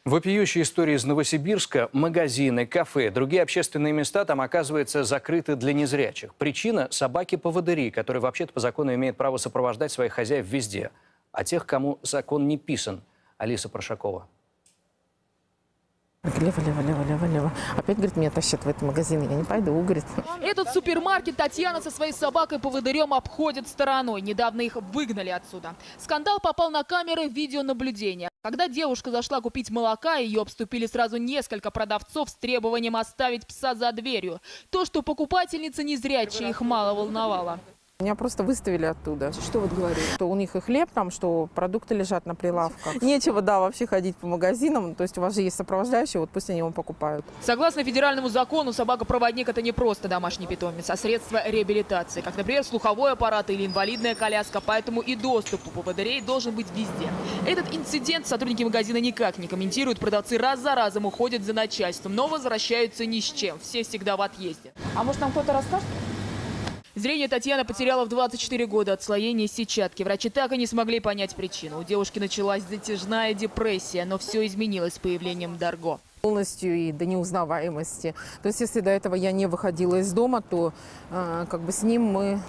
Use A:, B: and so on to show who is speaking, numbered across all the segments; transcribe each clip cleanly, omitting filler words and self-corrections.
A: Вопиющие истории из Новосибирска. Магазины, кафе, другие общественные места там, оказывается, закрыты для незрячих. Причина – собаки-поводыри, которые вообще-то по закону имеют право сопровождать своих хозяев везде. А тех, кому закон не писан. Алиса Прошакова.
B: Лево. Опять, говорит, меня тащат в этот магазин. Я не пойду, говорит.
C: Этот супермаркет Татьяна со своей собакой-поводырем обходит стороной. Недавно их выгнали отсюда. Скандал попал на камеры видеонаблюдения. Когда девушка зашла купить молока, ее обступили сразу несколько продавцов с требованием оставить пса за дверью. То, что покупательница незрячая, их мало волновало.
B: Меня просто выставили оттуда.
C: Что вот говорили?
B: Что у них и хлеб там, что продукты лежат на прилавках. Нечего, да, вообще ходить по магазинам. То есть у вас же есть сопровождающие, вот пусть они его покупают.
C: Согласно федеральному закону, собака-проводник – это не просто домашний питомец, а средство реабилитации. Как, например, слуховой аппарат или инвалидная коляска. Поэтому и доступ у поводырей должен быть везде. Этот инцидент сотрудники магазина никак не комментируют. Продавцы раз за разом уходят за начальством, но возвращаются ни с чем. Все всегда в отъезде.
B: А может, нам кто-то расскажет?
C: Зрение Татьяна потеряла в 24 года, отслоение сетчатки. Врачи так и не смогли понять причину. У девушки началась затяжная депрессия, но все изменилось с появлением Дарго.
B: Полностью и до неузнаваемости. То есть если до этого я не выходила из дома, то как бы с ним мы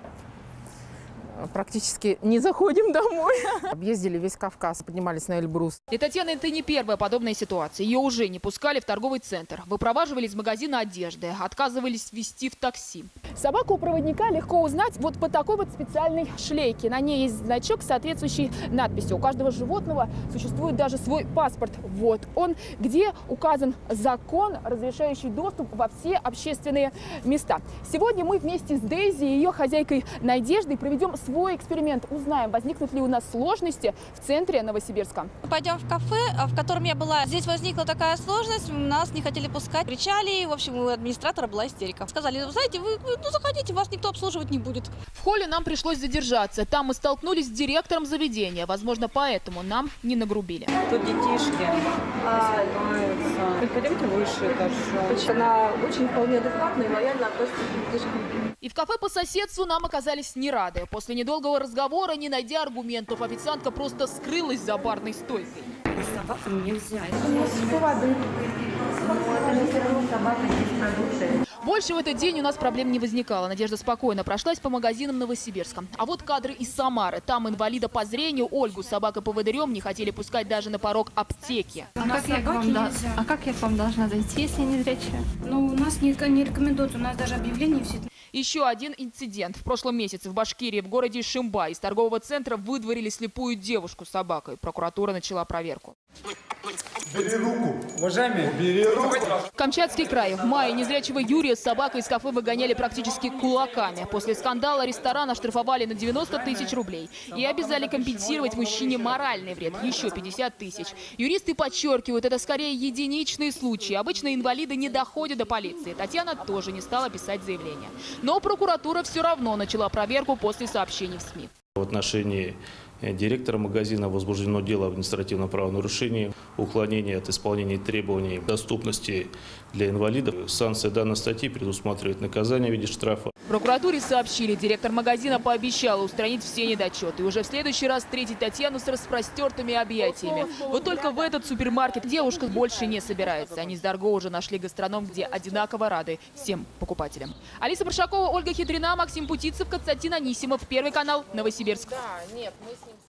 B: практически не заходим домой. Объездили весь Кавказ, поднимались на Эльбрус.
C: Для Татьяны это не первая подобная ситуация. Ее уже не пускали в торговый центр. Выпроваживали из магазина одежды, отказывались везти в такси.
D: Собаку у проводника легко узнать вот по такой вот специальной шлейке. На ней есть значок с соответствующей надписью. У каждого животного существует даже свой паспорт. Вот он, где указан закон, разрешающий доступ во все общественные места. Сегодня мы вместе с Дейзи и ее хозяйкой Надеждой проведем свой эксперимент. Узнаем, возникнут ли у нас сложности в центре Новосибирска.
E: Пойдем в кафе, в котором я была. Здесь возникла такая сложность, нас не хотели пускать, кричали. В общем, у администратора была истерика. Сказали, знаете, вы заходите, вас никто обслуживать не будет.
C: В холле нам пришлось задержаться. Там мы столкнулись с директором заведения. Возможно, поэтому нам не нагрубили.
F: Тут детишки занимаются. Пойдемте выше этаж. Она очень вполне адекватна и лояльно относится к детишкам.
C: И в кафе по соседству нам оказались не рады. После недолгого разговора, не найдя аргументов, официантка просто скрылась за барной стойкой.
F: Собакам нельзя.
C: Больше в этот день у нас проблем не возникало. Надежда спокойно прошлась по магазинам Новосибирска. А вот кадры из Самары. Там инвалида по зрению Ольгу с собакой-поводырем не хотели пускать даже на порог аптеки.
G: А как я к вам должна зайти, если не зрячая?
H: Ну, у нас не рекомендуется, у нас даже объявление все.
C: Еще один инцидент. В прошлом месяце в Башкирии, в городе Шимбай, из торгового центра выдворили слепую девушку с собакой. Прокуратура начала проверку.
I: Бери руку. Уважаемый, бери руку.
C: Камчатский край. В мае незрячего Юрия с собакой из кафе выгоняли практически кулаками. После скандала ресторан оштрафовали на 90 тысяч рублей. И обязали компенсировать мужчине моральный вред. Еще 50 тысяч. Юристы подчеркивают, это скорее единичные случаи. Обычно инвалиды не доходят до полиции. Татьяна тоже не стала писать заявление. Но прокуратура все равно начала проверку после сообщений в СМИ.
J: В отношении директора магазина возбуждено дело об административном правонарушении, уклонение от исполнения требований доступности для инвалидов. Санкция данной статьи предусматривает наказание в виде штрафа.
C: В прокуратуре сообщили, директор магазина пообещал устранить все недочеты. И уже в следующий раз встретить Татьяну с распростертыми объятиями. Вот только в этот супермаркет девушка больше не собирается. Они с Дарго уже нашли гастроном, где одинаково рады всем покупателям. Алиса Прошакова, Ольга Хитрина, Максим Путицев, Константин Анисимов. Первый канал, Новосибирск.